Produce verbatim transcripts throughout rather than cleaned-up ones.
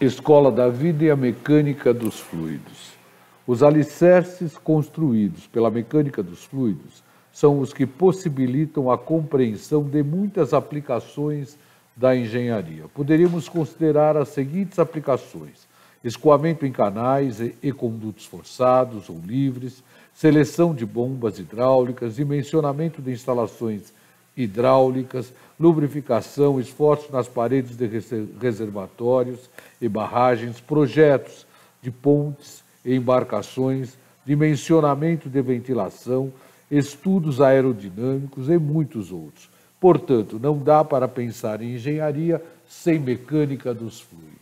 Escola da Vida e a Mecânica dos Fluidos. Os alicerces construídos pela mecânica dos fluidos são os que possibilitam a compreensão de muitas aplicações da engenharia. Poderíamos considerar as seguintes aplicações: escoamento em canais e condutos forçados ou livres, seleção de bombas hidráulicas, dimensionamento de instalações hidráulicas, lubrificação, esforços nas paredes de reservatórios e barragens, projetos de pontes e embarcações, dimensionamento de ventilação, estudos aerodinâmicos e muitos outros. Portanto, não dá para pensar em engenharia sem mecânica dos fluidos.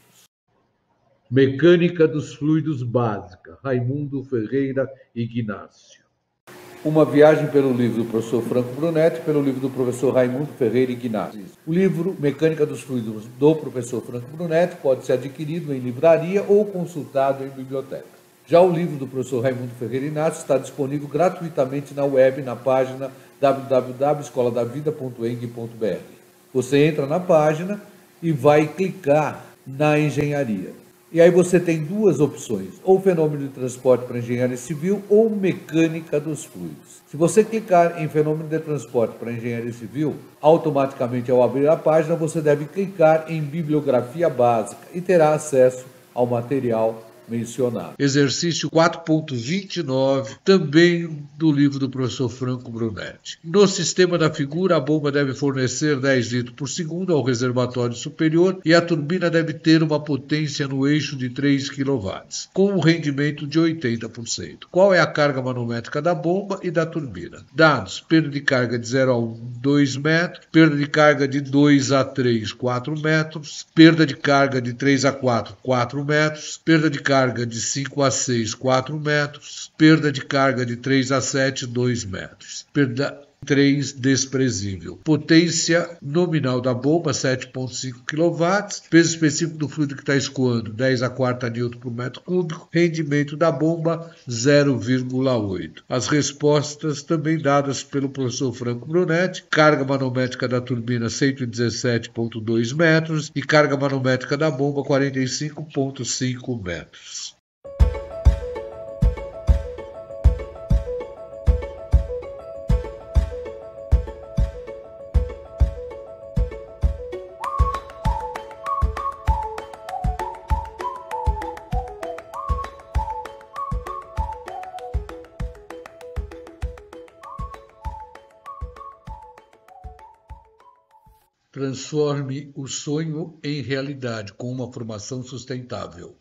Mecânica dos fluidos básica, Raimundo Ferreira Ignácio. Uma viagem pelo livro do professor Franco Brunetti, pelo livro do professor Raimundo Ferreira Ignácio. O livro Mecânica dos Fluidos do professor Franco Brunetti pode ser adquirido em livraria ou consultado em biblioteca. Já o livro do professor Raimundo Ferreira Ignácio está disponível gratuitamente na web, na página w w w ponto escola da vida ponto eng ponto b r. Você entra na página e vai clicar na engenharia. E aí você tem duas opções, ou fenômeno de transporte para engenharia civil ou mecânica dos fluidos. Se você clicar em fenômeno de transporte para engenharia civil, automaticamente ao abrir a página você deve clicar em bibliografia básica e terá acesso ao material mencionado. Exercício quatro ponto vinte e nove, também do livro do professor Franco Brunetti. No sistema da figura, a bomba deve fornecer dez litros por segundo ao reservatório superior e a turbina deve ter uma potência no eixo de três quilowatts, com um rendimento de oitenta por cento. Qual é a carga manométrica da bomba e da turbina? Dados: perda de carga de zero a um, dois metros, perda de carga de dois a três, quatro metros, perda de carga de três a quatro, quatro metros, perda de carga carga de cinco a seis, quatro metros, perda de carga de três a sete, dois metros, perda três, desprezível. Potência nominal da bomba, sete vírgula cinco quilowatts, peso específico do fluido que está escoando, dez a quarta newton por metro cúbico, rendimento da bomba, zero vírgula oito. As respostas também dadas pelo professor Franco Brunetti: carga manométrica da turbina, cento e dezessete vírgula dois metros, e carga manométrica da bomba, quarenta e cinco vírgula cinco metros. Transforme o sonho em realidade com uma formação sustentável.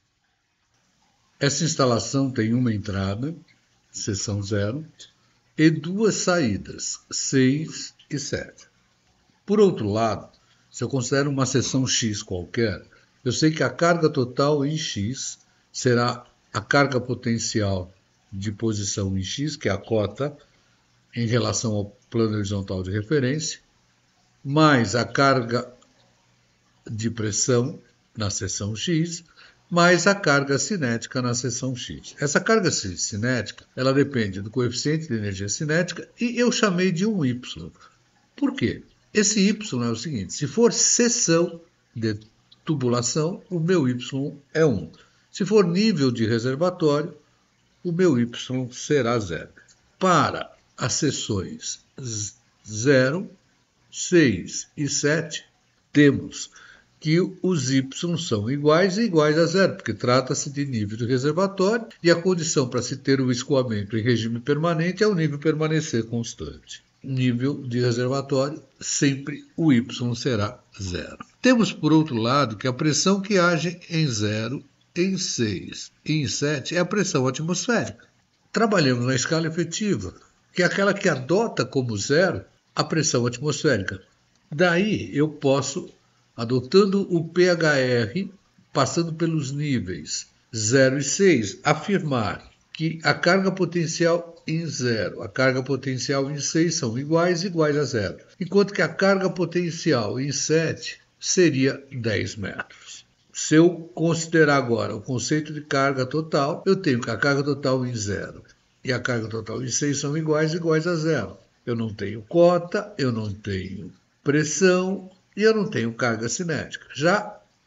Essa instalação tem uma entrada, seção zero, e duas saídas, seis e sete. Por outro lado, se eu considero uma seção X qualquer, eu sei que a carga total em X será a carga potencial de posição em X, que é a cota em relação ao plano horizontal de referência, mais a carga de pressão na seção X, mais a carga cinética na seção X. Essa carga cinética, ela depende do coeficiente de energia cinética e eu chamei de um Y. Por quê? Esse Y é o seguinte: se for seção de tubulação, o meu Y é um. Se for nível de reservatório, o meu Y será zero. Para as seções zero, seis e sete, temos que os Y são iguais e iguais a zero, porque trata-se de nível de reservatório e a condição para se ter o escoamento em regime permanente é o nível permanecer constante. Nível de reservatório, sempre o Y será zero. Temos, por outro lado, que a pressão que age em zero, em seis e em sete é a pressão atmosférica. Trabalhamos na escala efetiva, que é aquela que adota como zero a pressão atmosférica. Daí eu posso, adotando o P H R, passando pelos níveis zero e seis, afirmar que a carga potencial em zero, a carga potencial em seis são iguais, iguais a zero, enquanto que a carga potencial em sete seria dez metros. Se eu considerar agora o conceito de carga total, eu tenho que a carga total em zero e a carga total em seis são iguais, iguais a zero. Eu não tenho cota, eu não tenho pressão e eu não tenho carga cinética. Já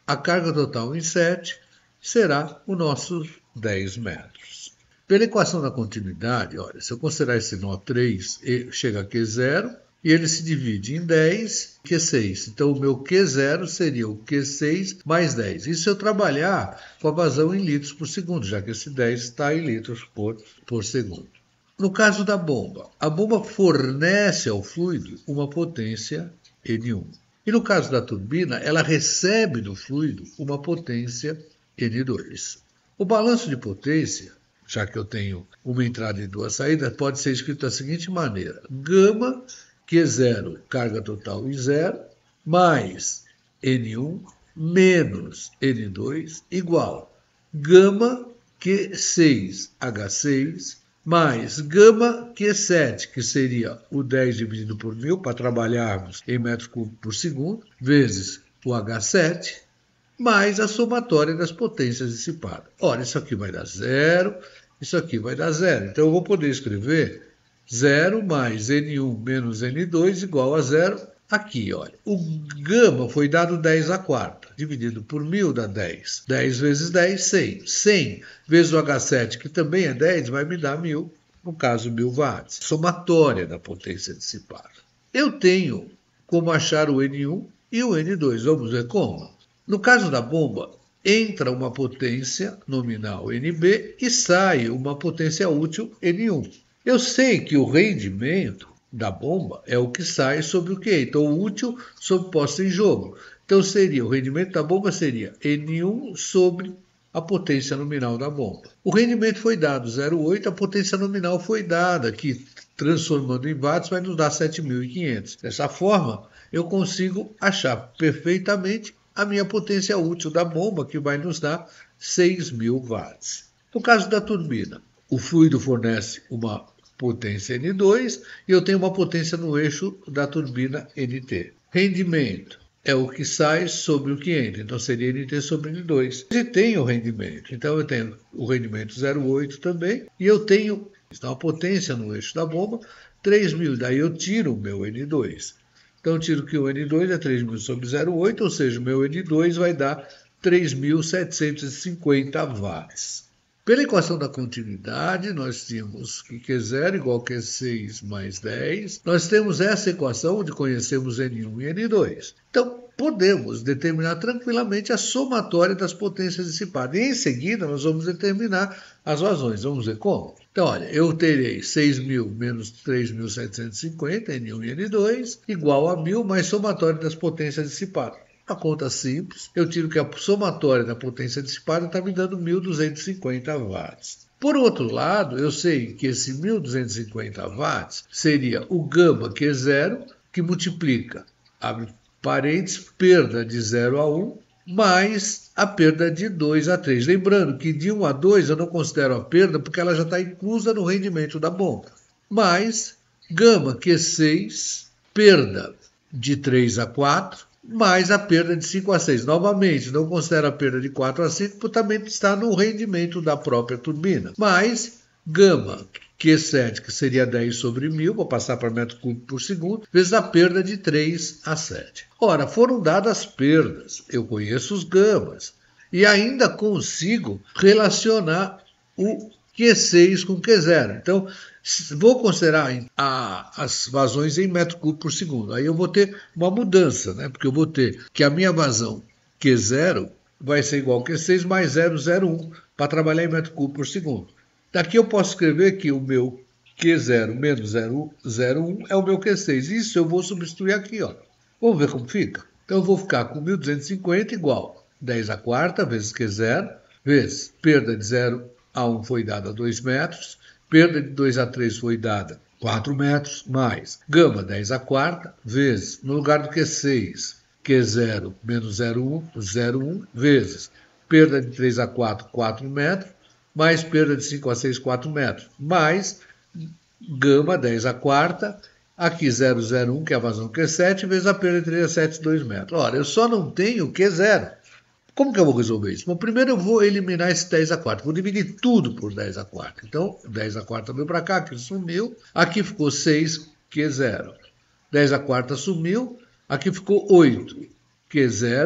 a carga total em sete será os nossos dez metros. Pela equação da continuidade, olha, se eu considerar esse nó três, chega a Q zero, e ele se divide em dez, Q seis. Então, o meu Q zero seria o Q seis mais dez. Isso se eu trabalhar com a vazão em litros por segundo, já que esse dez está em litros por, por segundo. No caso da bomba, a bomba fornece ao fluido uma potência N um. E no caso da turbina, ela recebe do fluido uma potência N dois. O balanço de potência, já que eu tenho uma entrada e duas saídas, pode ser escrito da seguinte maneira: gama Q zero, carga total em zero, mais N um menos N dois igual gama Q seis H seis mais gama Q sete, que seria o dez dividido por mil, para trabalharmos em metros cúbicos por segundo, vezes o H sete, mais a somatória das potências dissipadas. Ora, isso aqui vai dar zero, isso aqui vai dar zero. Então, eu vou poder escrever zero mais N um menos N dois igual a zero. Aqui, olha, o gama foi dado dez à quarta, dividido por mil dá dez. dez vezes dez, cem. cem vezes o H sete, que também é dez, vai me dar mil, no caso mil watts. Somatória da potência dissipada. Eu tenho como achar o N um e o N dois. Vamos ver como? No caso da bomba, entra uma potência nominal N B e sai uma potência útil N um. Eu sei que o rendimento da bomba é o que sai sobre o quê? Então, o útil sobre posto em jogo. Então, seria, o rendimento da bomba seria N um sobre a potência nominal da bomba. O rendimento foi dado zero vírgula oito, a potência nominal foi dada, que transformando em watts vai nos dar sete mil e quinhentos. Dessa forma, eu consigo achar perfeitamente a minha potência útil da bomba, que vai nos dar seis mil watts. No caso da turbina, o fluido fornece uma potência N dois e eu tenho uma potência no eixo da turbina N T. Rendimento é o que sai sobre o que entra, então seria N T sobre N dois. E tenho o rendimento, então eu tenho o rendimento zero vírgula oito também, e eu tenho então, a potência no eixo da bomba, três mil, daí eu tiro o meu N dois. Então eu tiro que o N dois é três mil sobre zero vírgula oito, ou seja, o meu N dois vai dar três mil setecentos e cinquenta watts. Pela equação da continuidade, nós tínhamos que Q zero igual a Q seis mais dez. Nós temos essa equação onde conhecemos N um e N dois. Então, podemos determinar tranquilamente a somatória das potências dissipadas. E em seguida, nós vamos determinar as vazões. Vamos ver como? Então, olha, eu terei seis mil menos três mil setecentos e cinquenta, N um e N dois, igual a mil mais somatória das potências dissipadas. A conta simples, eu tiro que a somatória da potência dissipada está me dando mil duzentos e cinquenta watts. Por outro lado, eu sei que esse mil duzentos e cinquenta watts seria o gama Q zero, que multiplica, abre parênteses, perda de zero a um, mais a perda de dois a três. Lembrando que de um a dois eu não considero a perda, porque ela já está inclusa no rendimento da bomba. Mais gama Q seis, perda de três a quatro, mais a perda de cinco a seis. Novamente, não considero a perda de quatro a cinco, porque também está no rendimento da própria turbina. Mais gama Q sete, que seria dez sobre mil, vou passar para metro cúbico por segundo, vezes a perda de três a sete. Ora, foram dadas perdas, eu conheço os gamas, e ainda consigo relacionar o Q seis com Q zero. Então, vou considerar a, as vazões em metro cúbico por segundo. Aí eu vou ter uma mudança, né? Porque eu vou ter que a minha vazão Q zero vai ser igual a Q seis mais zero vírgula zero um para trabalhar em metro cúbico por segundo. Daqui eu posso escrever que o meu Q zero menos zero vírgula zero um é o meu Q seis. Isso eu vou substituir aqui, ó. Vamos ver como fica? Então eu vou ficar com mil duzentos e cinquenta igual dez à quarta vezes Q zero, vezes perda de zero a um foi dada dois metros, perda de dois a três foi dada quatro metros, mais gama dez à quarta, vezes, no lugar do Q seis, Q zero menos zero vírgula um, vezes perda de três a quatro, quatro metros, mais perda de cinco a seis, quatro metros, mais gama dez à quarta, aqui zero vírgula zero um, que é a vazão Q sete, vezes a perda de três a sete, dois metros. Ora, eu só não tenho Q zero. Como que eu vou resolver isso? Bom, primeiro eu vou eliminar esse dez à quarta. Vou dividir tudo por dez à quarta. Então, dez à quarta veio para cá, aqui sumiu. Aqui ficou seis Q zero. dez à quarta sumiu. Aqui ficou oito Q zero.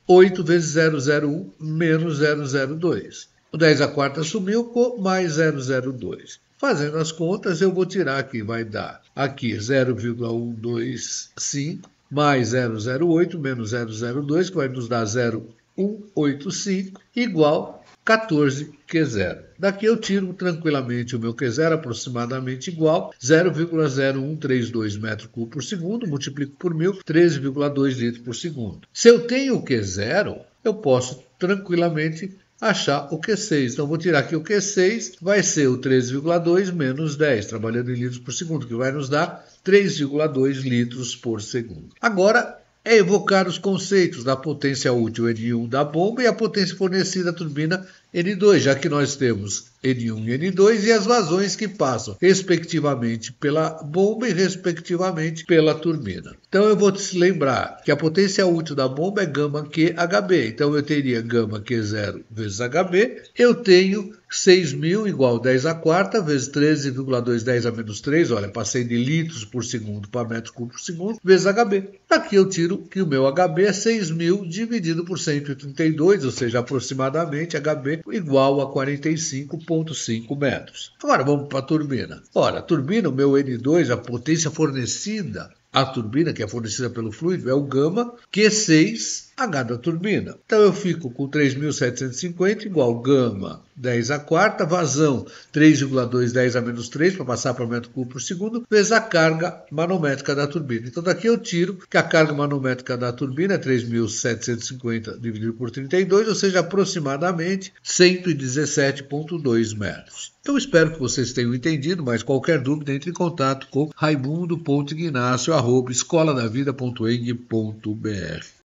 oito vezes zero vírgula zero um menos zero vírgula zero dois. O dez a quarta sumiu, ficou mais zero vírgula zero dois. Fazendo as contas, eu vou tirar aqui, vai dar aqui zero vírgula cento e vinte e cinco mais zero vírgula zero oito menos zero vírgula zero dois, que vai nos dar zero vírgula cento e oitenta e cinco, igual quatorze Q zero. Daqui eu tiro tranquilamente o meu Q zero, aproximadamente igual zero vírgula zero um três dois metros cúbicos por segundo, multiplico por mil, treze vírgula dois litros por segundo. Se eu tenho o Q zero, eu posso tranquilamente achar o Q seis. Então, vou tirar aqui o Q seis, vai ser o treze vírgula dois menos dez, trabalhando em litros por segundo, que vai nos dar três vírgula dois litros por segundo. Agora, é evocar os conceitos da potência útil N um da bomba e a potência fornecida à turbina N dois, já que nós temos N um e N dois e as vazões que passam, respectivamente, pela bomba e, respectivamente, pela turbina. Então, eu vou te lembrar que a potência útil da bomba é gama Q H B. Então, eu teria gama Q zero vezes H B. Eu tenho seis mil igual dez a quarta vezes treze vírgula dois, dez a menos três. Olha, passei de litros por segundo para metros cúbicos por segundo, vezes H B. Aqui eu tiro que o meu H B é seis mil dividido por cento e trinta e dois, ou seja, aproximadamente H B igual a quarenta e cinco vírgula cinco metros. Agora vamos para a turbina. Ora, a turbina, o meu N dois, a potência fornecida à turbina, que é fornecida pelo fluido, é o gama Q seis H da turbina. Então eu fico com três mil setecentos e cinquenta igual gama dez a quarta, vazão três vírgula dois, dez a menos três, para passar para metro cúbico por segundo, vezes a carga manométrica da turbina. Então daqui eu tiro que a carga manométrica da turbina é três mil setecentos e cinquenta dividido por trinta e dois, ou seja, aproximadamente cento e dezessete vírgula dois metros. Eu espero que vocês tenham entendido, mas qualquer dúvida, entre em contato com raimundo ponto ignacio arroba escola da vida ponto eng ponto br.